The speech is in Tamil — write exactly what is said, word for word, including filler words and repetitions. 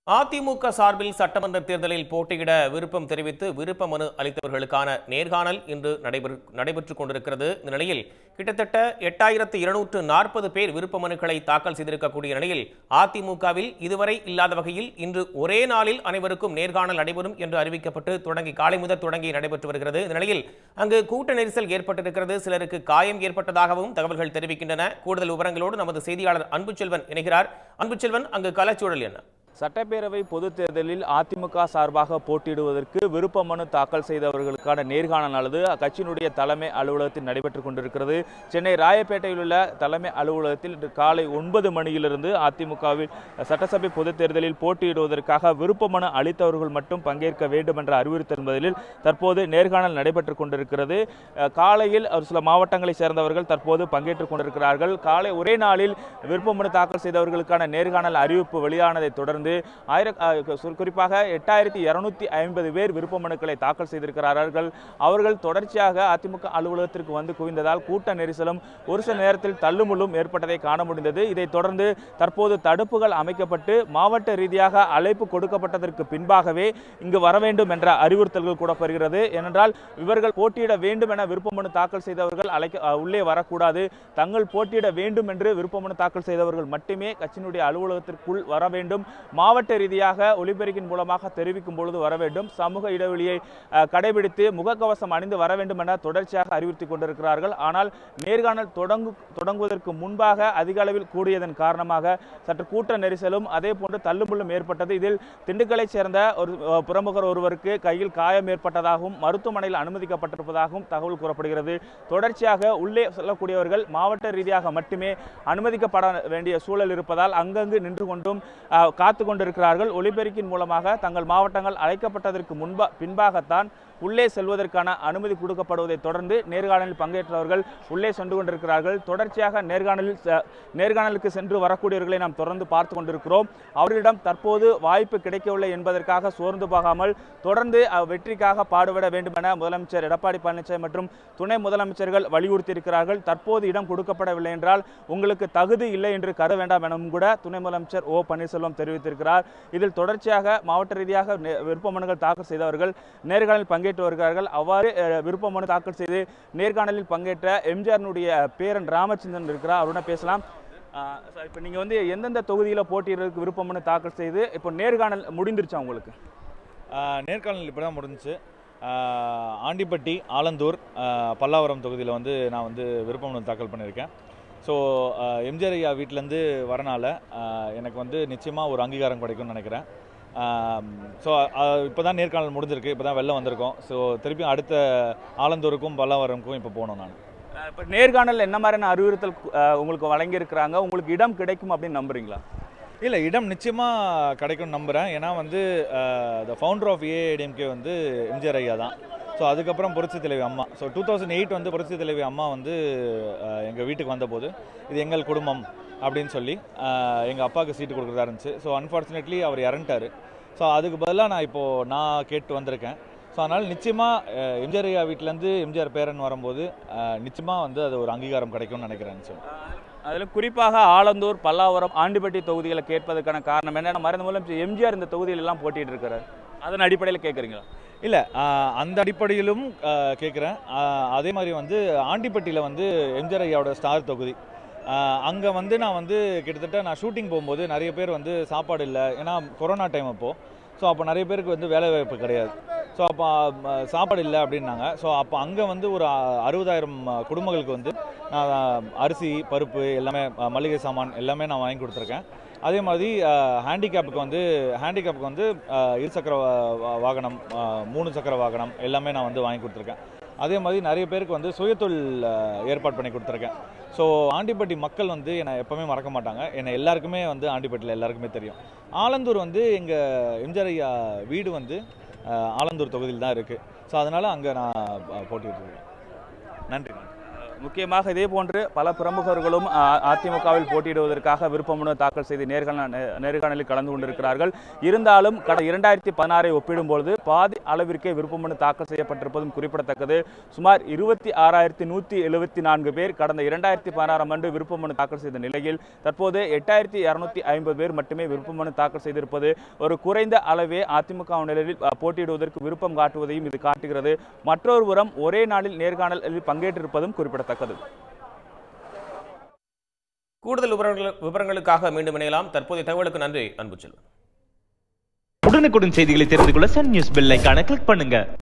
அதிமுக சார்பில் சட்டமன்ற தேர்தலில் போட்டியிட விருப்பம் தெரிவித்து விருப்ப மனு அளித்தவர்களுக்கான நேர்காணல் இன்று நடைபெறு நடைபெற்றுக் கொண்டிருக்கிறது. இந்த நிலையில் கிட்டத்தட்ட எட்டாயிரத்து இருநூற்று நாற்பது பேர் விருப்ப மனுக்களை தாக்கல் செய்திருக்கக்கூடிய நிலையில் அதிமுகவில் இதுவரை இல்லாத வகையில் இன்று ஒரே நாளில் அனைவருக்கும் நேர்காணல் நடைபெறும் என்று அறிவிக்கப்பட்டு தொடங்கி காலை முதல் தொடங்கி நடைபெற்று வருகிறது. இந்த நிலையில் அங்கு கூட்ட நெரிசல் ஏற்பட்டிருக்கிறது. சிலருக்கு காயம் ஏற்பட்டதாகவும் தகவல்கள் தெரிவிக்கின்றன. கூடுதல் விவரங்களோடு நமது செய்தியாளர் அன்புச்செல்வன் இணைகிறார். அன்புச்செல்வன், அங்கு களச்சூழல் என்ன? சட்டப்பேரவை பொதுத் தேர்தலில் அதிமுக சார்பாக போட்டியிடுவதற்கு விருப்ப மனு தாக்கல் செய்தவர்களுக்கான நேர்காணலானது அக்கட்சியினுடைய தலைமை அலுவலகத்தில் நடைபெற்றுக் கொண்டிருக்கிறது. சென்னை ராயப்பேட்டையில் உள்ள தலைமை அலுவலகத்தில் இன்று காலை ஒன்பது மணியிலிருந்து அதிமுகவில் சட்டசபை பொதுத் தேர்தலில் போட்டியிடுவதற்காக விருப்ப மனு அளித்தவர்கள் மட்டும் பங்கேற்க வேண்டும் என்ற அறிவுறுத்தல் என்பதில் தற்போது நேர்காணல் நடைபெற்றுக் கொண்டிருக்கிறது. காலையில் ஒரு சில மாவட்டங்களைச் சேர்ந்தவர்கள் தற்போது பங்கேற்றுக் கொண்டிருக்கிறார்கள். காலை ஒரே நாளில் விருப்ப மனு தாக்கல் செய்தவர்களுக்கான நேர்காணல் அறிவிப்பு வெளியானதை தொடர்ந்து குறிப்பாக எட்டாயிரத்தி இருநூத்தி ஐம்பது பேர் விருப்ப மனுக்களை தாக்கல் செய்திருக்கிறார்கள். அவர்கள் தொடர்ச்சியாக அதிமுக அலுவலகத்திற்கு வந்து குவிந்ததால் கூட்ட நெரிசலும் ஒரு சில நேரத்தில் தள்ளுமுள்ளும் ஏற்பட்டதை காண முடிந்தது. இதைத் தொடர்ந்து தற்போது தடுப்புகள் அமைக்கப்பட்டு மாவட்ட ரீதியாக அழைப்பு கொடுக்கப்பட்டதற்கு பின்பாகவே இங்கு வர வேண்டும் என்ற அறிவுறுத்தல்கள் கூட பெறுகிறது. ஏனென்றால் இவர்கள் போட்டியிட வேண்டும் என விருப்ப மனு தாக்கல் செய்தவர்கள் அழைக்க உள்ளே வரக்கூடாது. தங்கள் போட்டியிட வேண்டும் என்று விருப்ப மனு தாக்கல் செய்தவர்கள் மட்டுமே கட்சியினுடைய அலுவலகத்திற்குள் வர வேண்டும். மாவட்ட ரீதியாக ஒலிபெருக்கின் மூலமாக தெரிவிக்கும் பொழுது வர வேண்டும். சமூக இடைவெளியை கடைபிடித்து முகக்கவசம் அணிந்து வர வேண்டும் என தொடர்ச்சியாக அறிவுறுத்திக் கொண்டிருக்கிறார்கள். ஆனால் நேர்காணல் தொடங்கு தொடங்குவதற்கு முன்பாக அதிக அளவில் கூடியதன் காரணமாக சற்று கூட்ட நெரிசலும் அதே போன்று தள்ளுமுள்ளும் ஏற்பட்டது. இதில் திண்டுக்கலைச் சேர்ந்த ஒரு பிரமுகர் ஒருவருக்கு கையில் காயம் ஏற்பட்டதாகவும் மருத்துவமனையில் அனுமதிக்கப்பட்டிருப்பதாகவும் தகவல் கூறப்படுகிறது. தொடர்ச்சியாக உள்ளே செல்லக்கூடியவர்கள் மாவட்ட ரீதியாக மட்டுமே அனுமதிக்கப்பட வேண்டிய சூழல் இருப்பதால் அங்கங்கு நின்று கொண்டும் காத்து கொண்டிருக்கிறார்கள். ஒலிபெருக்கின் மூலமாக தங்கள் மாவட்டங்கள் அழைக்கப்பட்டதற்கு முன்பா பின்பாகத்தான் உள்ளே செல்வதற்கான அனுமதி கொடுக்கப்படுவதை தொடர்ந்து நேர்காணலில் பங்கேற்றவர்கள் உள்ளே சென்று கொண்டிருக்கிறார்கள். தொடர்ச்சியாக நேர்காணலில் நேர்காணலுக்கு சென்று வரக்கூடியவர்களை நாம் தொடர்ந்து பார்த்து கொண்டிருக்கிறோம். அவர்களிடம் தற்போது வாய்ப்பு கிடைக்கவில்லை என்பதற்காக சோர்ந்து போகாமல் தொடர்ந்து வெற்றிக்காக பாடுபட வேண்டும் என முதலமைச்சர் எடப்பாடி பழனிசாமி மற்றும் துணை முதலமைச்சர்கள் வலியுறுத்தி இருக்கிறார்கள். தற்போது இடம் கொடுக்கப்படவில்லை என்றால் உங்களுக்கு தகுதி இல்லை என்று கருத வேண்டாம் எனவும் கூட துணை முதலமைச்சர் ஓ பன்னீர்செல்வம் தெரிவித்திருக்கிறார். இதில் தொடர்ச்சியாக மாவட்ட ரீதியாக விருப்ப மனுக்கள் தாக்கல் செய்தவர்கள் நேர்காணலில் பங்கேற்று வருகிறார்கள். அவ்வாறு விருப்ப மனு தாக்கல் செய்து நேர்காணலில் பங்கேற்ற எம்ஜிஆருடைய பேரன் ராமச்சந்திரன் இருக்கிறார். அவருடன் பேசலாம். இப்போ நீங்கள் வந்து எந்தெந்த தொகுதியில் போட்டியிடுறதுக்கு விருப்ப மனு தாக்கல் செய்து இப்போ நேர்காணல் முடிந்துருச்சா உங்களுக்கு? நேர்காணல் இப்போ தான் முடிஞ்சிச்சு. ஆண்டிப்பட்டி, ஆலந்தூர், பல்லாவரம் தொகுதியில் வந்து நான் வந்து விருப்ப மனு தாக்கல் பண்ணியிருக்கேன். ஸோ எம்ஜிஆர் ஐயா வீட்டிலேருந்து வரனால எனக்கு வந்து நிச்சயமாக ஒரு அங்கீகாரம் கிடைக்கும்னு நினைக்கிறேன். ஸோ இப்போ தான் நேர்காணல் முடிஞ்சிருக்கு. இப்போ தான் வெளில வந்திருக்கோம். ஸோ திருப்பியும் அடுத்த ஆலந்தூருக்கும் பல்லாவரமுக்கும் இப்போ போகணும். நான் இப்போ நேர்காணல் என்ன மாதிரியான அறிவுறுத்தல் உங்களுக்கு வழங்கியிருக்கிறாங்க? உங்களுக்கு இடம் கிடைக்கும் அப்படின்னு நம்புறீங்களா? இல்லை, இடம் நிச்சயமாக கிடைக்கும்னு நம்புகிறேன். ஏன்னா வந்து த ஃபவுண்டர் ஆஃப் ஏஐடிஎம்கே வந்து எம்ஜிஆர் ஐயா தான். ஸோ அதுக்கப்புறம் புரட்சி தலைவி அம்மா. ஸோ டூ தௌசண்ட் எயிட் வந்து புரட்சி தலைவி அம்மா வந்து எங்கள் வீட்டுக்கு வந்தபோது இது எங்கள் குடும்பம் அப்படின்னு சொல்லி எங்கள் அப்பாவுக்கு சீட்டு கொடுக்குறதா இருந்துச்சு. ஸோ அன்ஃபார்ச்சுனேட்லி அவர் இறந்துட்டார். ஸோ அதுக்கு பதிலாக நான் இப்போது நான் கேட்டு வந்திருக்கேன். ஸோ அதனால் நிச்சயமாக எம்ஜிஆர் ஐயா வீட்டிலேருந்து எம்ஜிஆர் பேரன் வரும்போது நிச்சயமாக வந்து அது ஒரு அங்கீகாரம் கிடைக்கும்னு நினைக்கிறேன். ஸோ அதில் குறிப்பாக ஆலந்தூர், பல்லாவரம், ஆண்டிப்பட்டி தொகுதிகளை கேட்பதற்கான காரணம் என்ன? மறைந்த மூலம் எம்ஜிஆர் இந்த தொகுதியிலெல்லாம் போட்டிட்டு இருக்கிறார். அதன் அடிப்படையில் கேட்குறீங்களா? இல்லை, அந்த அடிப்படையிலும் கேட்குறேன். அதே மாதிரி வந்து ஆண்டிப்பட்டியில் வந்து எம்ஜிஆர் ஐயாவோட ஸ்டார் தொகுதி. அங்கே வந்து நான் வந்து கிட்டத்தட்ட நான் ஷூட்டிங் போகும்போது நிறைய பேர் வந்து சாப்பாடு இல்லை, ஏன்னா கொரோனா டைம் அப்போது. ஸோ அப்போ நிறைய பேருக்கு வந்து வேலை வாய்ப்பு கிடையாது. ஸோ அப்போ சாப்பாடு இல்லை அப்படின்னாங்க. ஸோ அப்போ அங்கே வந்து ஒரு அறுபதாயிரம் குடும்பங்களுக்கு வந்து நான் அரிசி, பருப்பு, எல்லாமே மளிகை சாமான் எல்லாமே நான் வாங்கி கொடுத்துருக்கேன். அதே மாதிரி ஹேண்டிகேப்புக்கு வந்து ஹேண்டிகேப்புக்கு வந்து இருசக்கர வாகனம், மூணு சக்கர வாகனம் எல்லாமே நான் வந்து வாங்கி கொடுத்துருக்கேன். அதே மாதிரி நிறைய பேருக்கு வந்து சுயதொழில் ஏற்பாடு பண்ணி கொடுத்துருக்கேன். ஸோ ஆண்டிப்பட்டி மக்கள் வந்து என்னை எப்போவுமே மறக்க மாட்டாங்க. என்னை எல்லாருக்குமே வந்து ஆண்டிப்பட்டியில் எல்லாருக்குமே தெரியும். ஆலந்தூர் வந்து எங்கள் எம்ஜிஆர் ஐயா வீடு வந்து ஆலந்தூர் தொகுதியில் தான் இருக்குது. ஸோ அதனால் அங்கே நான் போட்டிட்டு இருக்கேன். நன்றி. முக்கியமாக இதே போன்று பல பிரமுகர்களும் அதிமுகவில் போட்டியிடுவதற்காக விருப்பமனு தாக்கல் செய்து நேர்காணல் நேர்காணலில் கலந்து கொண்டிருக்கிறார்கள். இருந்தாலும் கடந்த இரண்டாயிரத்தி பதினாறை ஒப்பிடும்பொழுது பாதி அளவிற்கே விருப்பமனு தாக்கல் செய்யப்பட்டிருப்பதும் குறிப்பிடத்தக்கது. சுமார் இருபத்தி ஆறாயிரத்தி நூற்றி எழுபத்தி நான்கு பேர் கடந்த இரண்டாயிரத்தி பதினாறாம் ஆண்டு விருப்பமனு தாக்கல் செய்த நிலையில் தற்போது எட்டாயிரத்தி இருநூத்தி ஐம்பது பேர் மட்டுமே விருப்பமனு தாக்கல் செய்திருப்பது ஒரு குறைந்த அளவே அதிமுகவினரில் போட்டியிடுவதற்கு விருப்பம் காட்டுவதையும் இது காட்டுகிறது. மற்றொரு புறம் ஒரே நாளில் நேர்காணலில் பங்கேற்றிருப்பதும் குறிப்பிடத்தக்கது. கூடுதல் விவரங்களுக்காக மீண்டும் இணையலாம். தற்போதைய தகவலுக்கு நன்றி அன்புச்செல்வன். உடனுக்குடன் செய்திகளை தெரிந்து கொள்ள சன் நியூஸ் பெல் ஐகானை கிளிக் பண்ணுங்க.